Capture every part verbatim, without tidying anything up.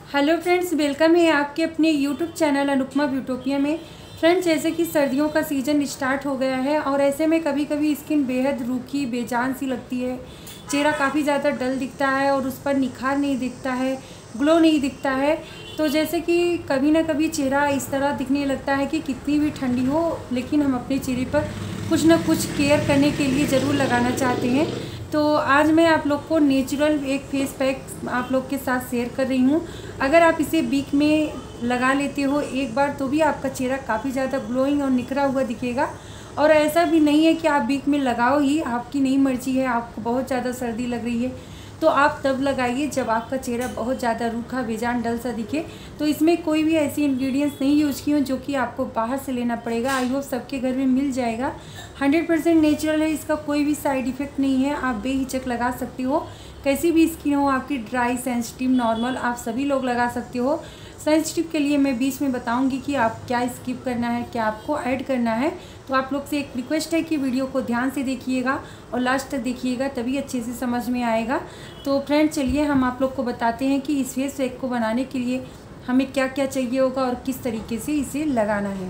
Hello friends, welcome है आपके अपने यूट्यूब चैनल अनुपमा ब्यूटोपिया में। फ्रेंड्स, जैसे कि सर्दियों का सीज़न स्टार्ट हो गया है और ऐसे में कभी कभी स्किन बेहद रूखी बेजान सी लगती है। चेहरा काफ़ी ज़्यादा डल दिखता है और उस पर निखार नहीं दिखता है, ग्लो नहीं दिखता है। तो जैसे कि कभी ना कभी चेहरा इस तरह दिखने लगता है कि कितनी भी ठंडी हो लेकिन हम अपने चेहरे पर कुछ ना कुछ केयर करने के लिए ज़रूर लगाना चाहते हैं। तो आज मैं आप लोग को नेचुरल एक फेस पैक आप लोग के साथ शेयर कर रही हूँ। अगर आप इसे वीक में लगा लेते हो एक बार तो भी आपका चेहरा काफ़ी ज़्यादा ग्लोइंग और निखरा हुआ दिखेगा। और ऐसा भी नहीं है कि आप वीक में लगाओ ही, आपकी नहीं मर्जी है, आपको बहुत ज़्यादा सर्दी लग रही है तो आप तब लगाइए जब आपका चेहरा बहुत ज़्यादा रूखा बेजान डल सा दिखे। तो इसमें कोई भी ऐसी इंग्रेडिएंट्स नहीं यूज़ की हूँ जो कि आपको बाहर से लेना पड़ेगा। आई होप सबके घर में मिल जाएगा। हंड्रेड परसेंट नेचुरल है, इसका कोई भी साइड इफ़ेक्ट नहीं है, आप बेहिचक लगा सकते हो। कैसी भी स्किन हो आपकी, ड्राई, सेंसिटिव, नॉर्मल, आप सभी लोग लगा सकते हो। सेंसिटिव के लिए मैं बीच में बताऊंगी कि आप क्या स्किप करना है, क्या आपको ऐड करना है। तो आप लोग से एक रिक्वेस्ट है कि वीडियो को ध्यान से देखिएगा और लास्ट तक देखिएगा, तभी अच्छे से समझ में आएगा। तो फ्रेंड, चलिए हम आप लोग को बताते हैं कि इस फेस पैक को बनाने के लिए हमें क्या क्या चाहिए होगा और किस तरीके से इसे लगाना है।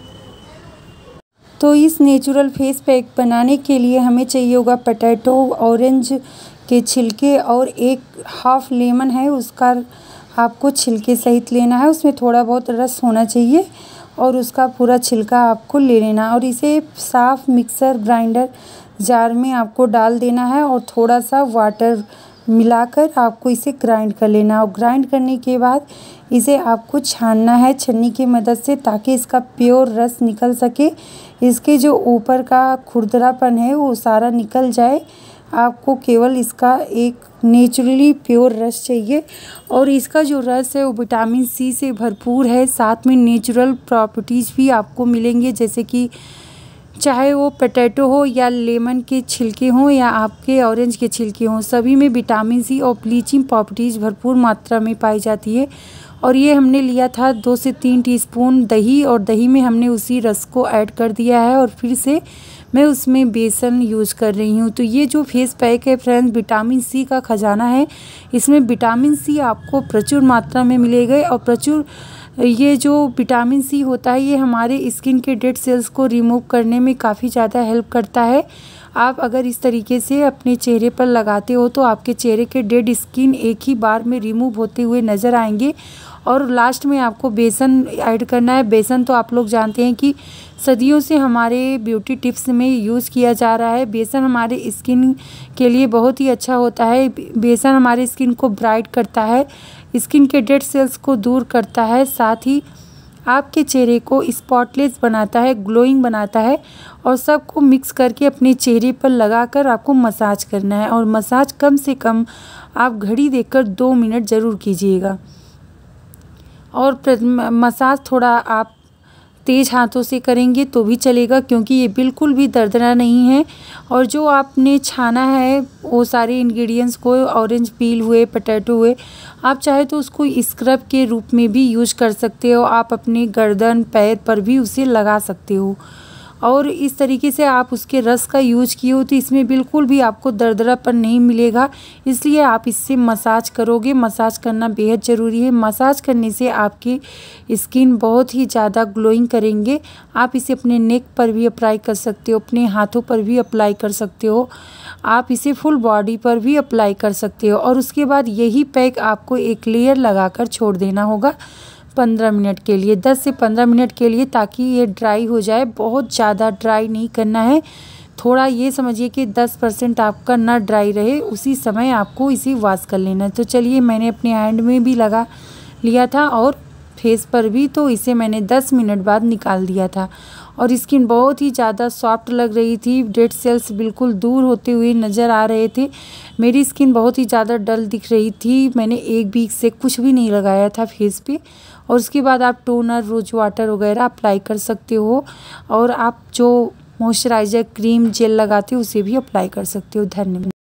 तो इस नेचुरल फेस पैक बनाने के लिए हमें चाहिए होगा पोटैटो, ऑरेंज के छिलके और एक हाफ लेमन है, उसका आपको छिलके सहित लेना है। उसमें थोड़ा बहुत रस होना चाहिए और उसका पूरा छिलका आपको ले लेना और इसे साफ मिक्सर ग्राइंडर जार में आपको डाल देना है और थोड़ा सा वाटर मिलाकर आपको इसे ग्राइंड कर लेना। और ग्राइंड करने के बाद इसे आपको छानना है छन्नी की मदद से ताकि इसका प्योर रस निकल सके। इसके जो ऊपर का खुरदरापन है वो सारा निकल जाए। आपको केवल इसका एक नेचुरली प्योर रस चाहिए और इसका जो रस है वो विटामिन सी से भरपूर है। साथ में नेचुरल प्रॉपर्टीज़ भी आपको मिलेंगे, जैसे कि चाहे वो पोटैटो हो या लेमन के छिलके हों या आपके ऑरेंज के छिलके हों, सभी में विटामिन सी और ब्लीचिंग प्रॉपर्टीज़ भरपूर मात्रा में पाई जाती है। और ये हमने लिया था दो से तीन टीस्पून दही और दही में हमने उसी रस को ऐड कर दिया है और फिर से मैं उसमें बेसन यूज़ कर रही हूँ। तो ये जो फेस पैक है फ्रेंड्स, विटामिन सी का खजाना है। इसमें विटामिन सी आपको प्रचुर मात्रा में मिलेगा और प्रचुर ये जो विटामिन सी होता है ये हमारे स्किन के डेड सेल्स को रिमूव करने में काफ़ी ज़्यादा हेल्प करता है। आप अगर इस तरीके से अपने चेहरे पर लगाते हो तो आपके चेहरे के डेड स्किन एक ही बार में रिमूव होते हुए नज़र आएंगे। और लास्ट में आपको बेसन ऐड करना है। बेसन तो आप लोग जानते हैं कि सदियों से हमारे ब्यूटी टिप्स में यूज़ किया जा रहा है। बेसन हमारे स्किन के लिए बहुत ही अच्छा होता है। बेसन हमारे स्किन को ब्राइट करता है, स्किन के डेड सेल्स को दूर करता है, साथ ही आपके चेहरे को स्पॉटलेस बनाता है, ग्लोइंग बनाता है। और सबको मिक्स करके अपने चेहरे पर लगाकर आपको मसाज करना है और मसाज कम से कम आप घड़ी देखकर दो मिनट ज़रूर कीजिएगा। और मसाज थोड़ा आप तेज़ हाथों से करेंगे तो भी चलेगा, क्योंकि ये बिल्कुल भी दर्दना नहीं है। और जो आपने छाना है वो सारे इंग्रेडिएंट्स को, ऑरेंज पील हुए, पोटैटो हुए, आप चाहे तो उसको स्क्रब के रूप में भी यूज कर सकते हो। आप अपने गर्दन, पैर पर भी उसे लगा सकते हो और इस तरीके से आप उसके रस का यूज किए हो तो इसमें बिल्कुल भी आपको दरदरापन नहीं मिलेगा। इसलिए आप इससे मसाज करोगे। मसाज करना बेहद ज़रूरी है। मसाज करने से आपकी स्किन बहुत ही ज़्यादा ग्लोइंग करेंगे। आप इसे अपने नेक पर भी अप्लाई कर सकते हो, अपने हाथों पर भी अप्लाई कर सकते हो, आप इसे फुल बॉडी पर भी अप्लाई कर सकते हो। और उसके बाद यही पैक आपको एक लेयर लगाकर छोड़ देना होगा पंद्रह मिनट के लिए, दस से पंद्रह मिनट के लिए, ताकि ये ड्राई हो जाए। बहुत ज़्यादा ड्राई नहीं करना है, थोड़ा ये समझिए कि दस परसेंट आपका ना ड्राई रहे, उसी समय आपको इसे वॉश कर लेना है। तो चलिए, मैंने अपने हैंड में भी लगा लिया था और फेस पर भी, तो इसे मैंने दस मिनट बाद निकाल दिया था और स्किन बहुत ही ज़्यादा सॉफ्ट लग रही थी। डेड सेल्स बिल्कुल दूर होते हुए नज़र आ रहे थे। मेरी स्किन बहुत ही ज़्यादा डल दिख रही थी। मैंने एक वीक से कुछ भी नहीं लगाया था फेस पे। और उसके बाद आप टोनर, रोज वाटर वगैरह अप्लाई कर सकते हो और आप जो मॉइस्चराइज़र, क्रीम, जेल लगाते हो उसे भी अप्लाई कर सकते हो। धन्यवाद।